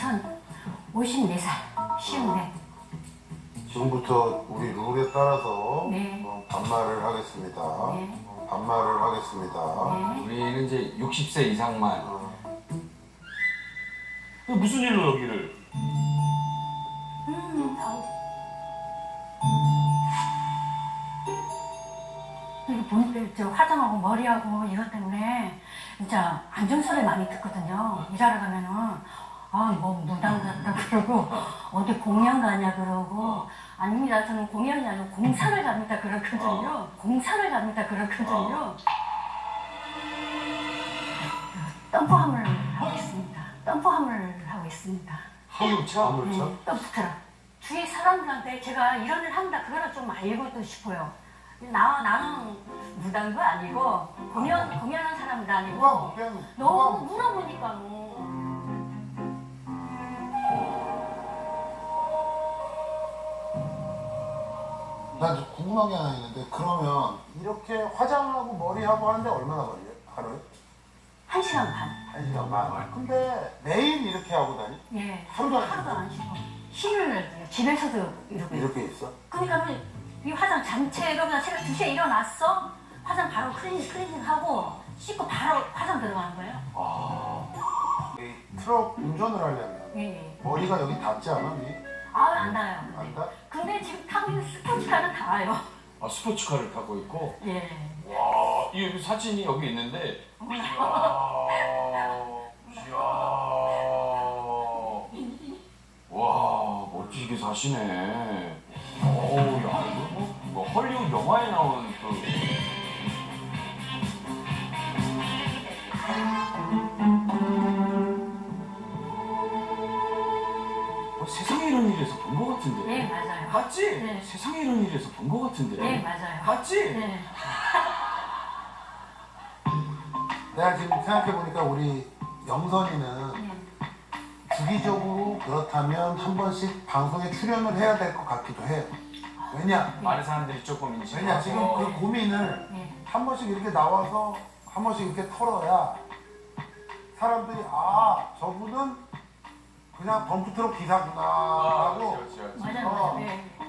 전 54살, 쉬운데. 지금부터 우리 룰에 따라서 네. 반말을 하겠습니다. 네. 반말을 하겠습니다. 네. 우리는 이제 60세 이상만. 무슨 일로 여기를? 이거 보니까 저 화장하고 머리하고 이것 때문에 진짜 안정소리 많이 듣거든요. 일하러 가면은 뭐 무당 같다 그러고 어디 공연 가냐 그러고 아닙니다. 저는 공연이 아니고 공사를 갑니다 그렇거든요. 공사를 갑니다 그렇거든요. 덤프함을 하고 있습니다. 덤프함을 하고 있습니다. 화물차? 네, 덤프트럭. 주위 사람들한테 제가 이런 일 한다 그거를 좀 알고도 싶어요. 나는 무당도 아니고 공연한 사람도 아니고 너무 물어보니까 난 좀 궁금한 게 하나 있는데 그러면 이렇게 화장하고 머리하고 하는데 얼마나 걸려요? 하루에? 1시간 반. 1시간 반. 근데 매일 이렇게 하고 다니? 예. 하루도 안 하루도 안 쉬고. 쉬는 집에서도 이렇게 있어? 그러니까 이 화장 잠체로 그냥 새벽 2시에 일어났어. 화장 바로 클렌징 하고 씻고 바로 화장 들어가는 거예요. 이 트럭 운전을 하려면 예. 머리가 여기 닿지 않아? 안 닿아요. 안 닿아? 근데 지금 타고 있는 스포츠카는 닿아요. 아, 스포츠카를 타고 있고. 예. 와, 이 사진이 여기 있는데. 이야. 이야. 와, 멋지게 사시네. 어우, 야, 이거 뭐 헐리우드 영화에 나오는 세상에 이런 일에서 본 것 같은데. 네, 맞아요. 맞지? 네. 세상에 이런 일에서 본 것 같은데. 네, 맞아요. 맞지? 네. 내가 지금 생각해보니까 우리 영선이는 네. 주기적으로 그렇다면 한 번씩 방송에 출연을 해야 될 것 같기도 해요. 왜냐? 많은 사람들이 조금 인식하고. 왜냐? 지금 그 고민을 네. 한 번씩 이렇게 나와서 한 번씩 이렇게 털어야 사람들이 저분은 그냥 덤프트럭 기사구나 라고 그렇지. 맞아요. 네.